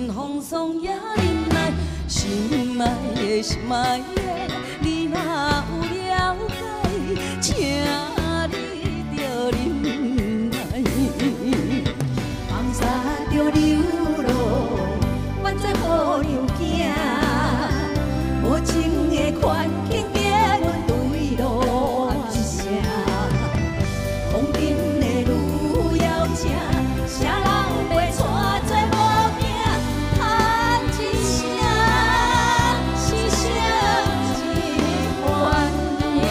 真风霜也忍耐，心爱的心爱的，你若有了解，请你着忍耐。放下着流落，万载好娘囝，无情的环境叫阮对路一声，风景的路遥正，啥人袂带做无命，叹一声，是谁一番命。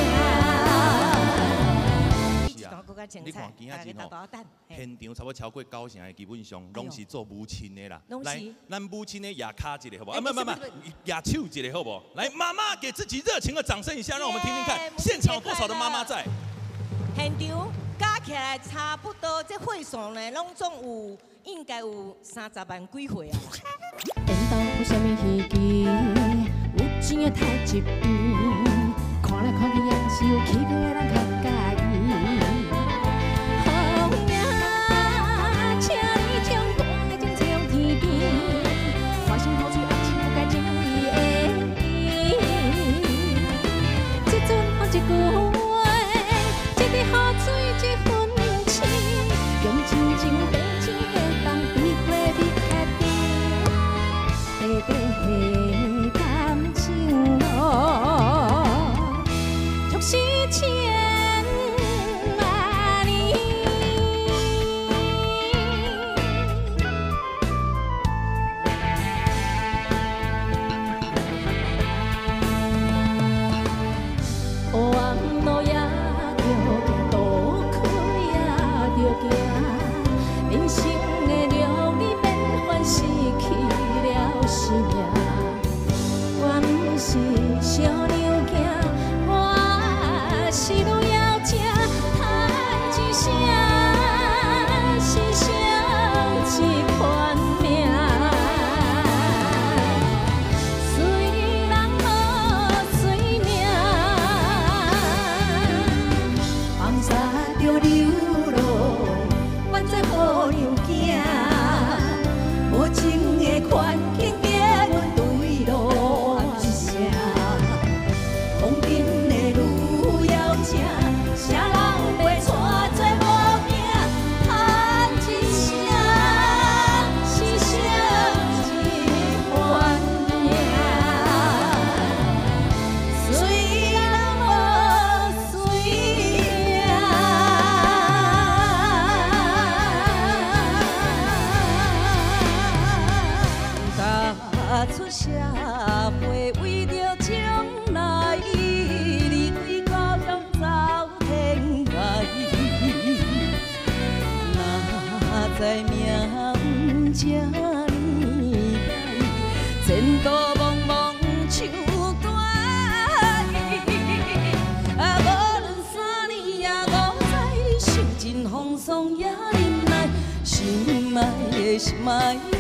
你看今仔日吼，现场差不多超过90%的基本上拢是做母亲的啦。来，咱母亲的亚卡一个好不好？不，亚手一个好不好？来，妈妈给自己热情的掌声一下，让我们听听看现场有多少的妈妈在。 现场加起来差不多，这会场呢，拢总有应该有30万几岁啊。 缘投有啥物稀奇？有钱的太一边，看来看去也是有气质的人较介意。风影，请你将大情藏天边，花心口水红情不该情意的伊。这阵风一句话，一滴雨水一份情，用真情白情的当比花比海甜，白白感情路，足是千万年。往路也着行，路开也着行，人生的路你免烦失去了生命。我不是小牛仔，我是路遥正，叹一声，是谁一款命？随人无随命，放下着流落，万载好娘囝，无情的环境叫阮对路一声，风景的路遥正，啥人袂带做无命，叹一声，是谁一番命？随人无随命。踏出社会，为着将来，离开故乡走天涯。哪知命这呢歹，前途茫茫像大海。无论3年也5载，受尽风霜也忍耐，心爱的心爱的。